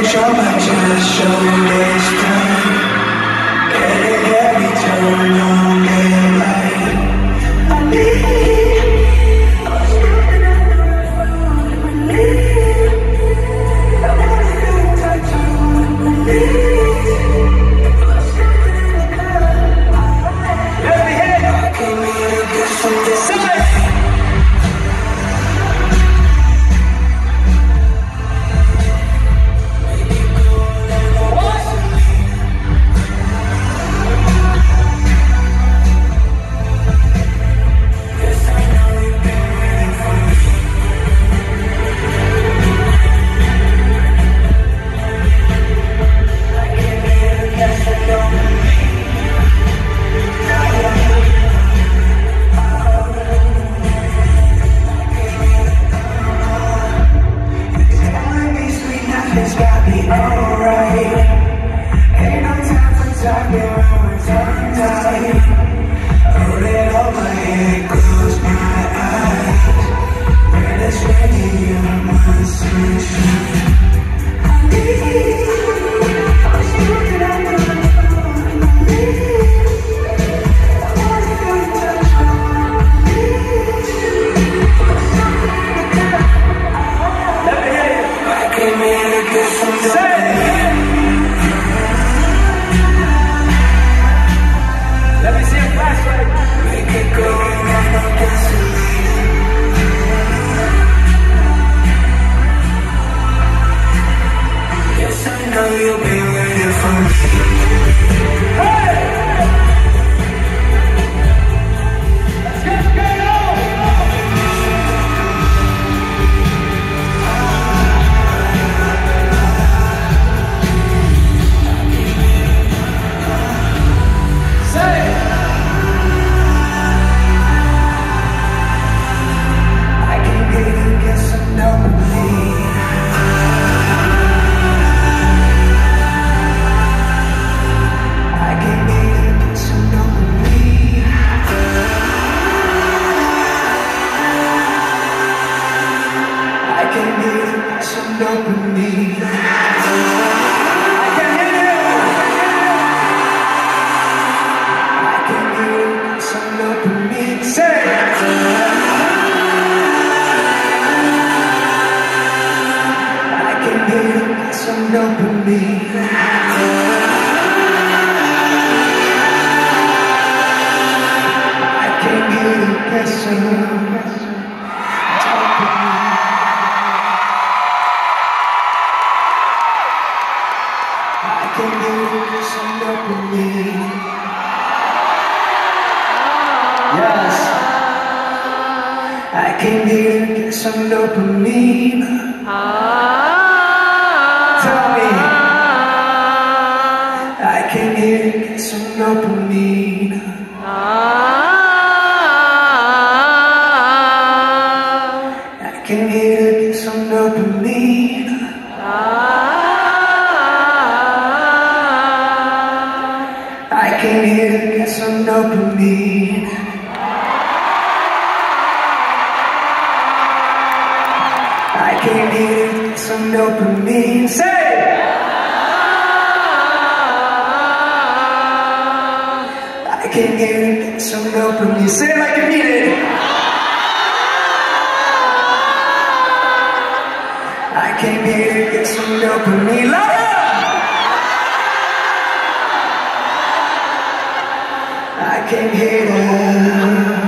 show my chest, show this time. Can it get me turn on, get right? I need, I was looking at the road, I need, I wanna feel your touch, I wanna believe. I was looking in the club, let me hear you. I came here to get some distance. It's got me alright. Ain't no time for talking when we're tongue tied. Hold it on my head, close my eyes. When it's raining, you're my sunshine. I need, I was looking at the road, I need, I wanna feel your touch, I wanna believe. Let me hear you. I came here to get some let me see a flashlight. Make it go and no gasoline. Yes, I know you'll be waiting for me. Hey! Let's get going! I came here to get some dopamine. Tell me. I came here to get some dopamine. I came here to get some dopamine. I came here to get some dopamine. I came here to get some dopamine. Say! I came here to get some dopamine. Say it like you mean it. I came here to get some dopamine. Louder! I came here to